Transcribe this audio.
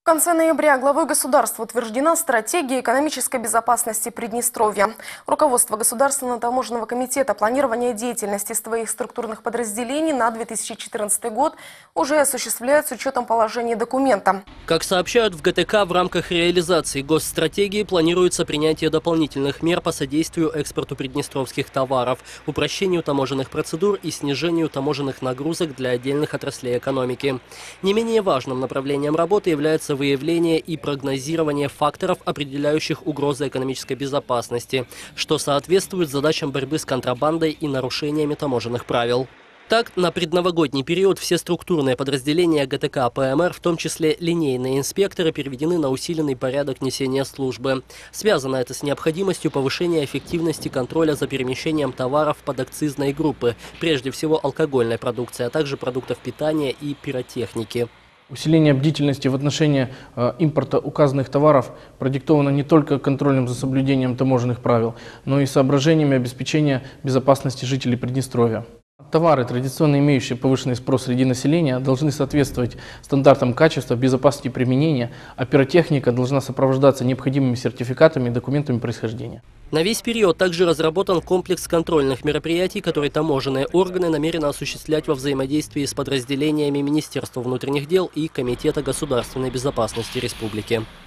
В конце ноября главой государства утверждена стратегия экономической безопасности Приднестровья. Руководство Государственного таможенного комитета планирования деятельности своих структурных подразделений на 2014 год уже осуществляет с учетом положения документа. Как сообщают в ГТК, в рамках реализации госстратегии планируется принятие дополнительных мер по содействию экспорту приднестровских товаров, упрощению таможенных процедур и снижению таможенных нагрузок для отдельных отраслей экономики. Не менее важным направлением работы является выявление и прогнозирование факторов, определяющих угрозы экономической безопасности, что соответствует задачам борьбы с контрабандой и нарушениями таможенных правил. Так, на предновогодний период все структурные подразделения ГТК ПМР, в том числе линейные инспекторы, переведены на усиленный порядок несения службы. Связано это с необходимостью повышения эффективности контроля за перемещением товаров подакцизной группы, прежде всего алкогольной продукции, а также продуктов питания и пиротехники. Усиление бдительности в отношении импорта указанных товаров продиктовано не только контролем за соблюдением таможенных правил, но и соображениями обеспечения безопасности жителей Приднестровья. Товары, традиционно имеющие повышенный спрос среди населения, должны соответствовать стандартам качества, безопасности применения, а пиротехника должна сопровождаться необходимыми сертификатами и документами происхождения. На весь период также разработан комплекс контрольных мероприятий, которые таможенные органы намерены осуществлять во взаимодействии с подразделениями Министерства внутренних дел и Комитета государственной безопасности Республики.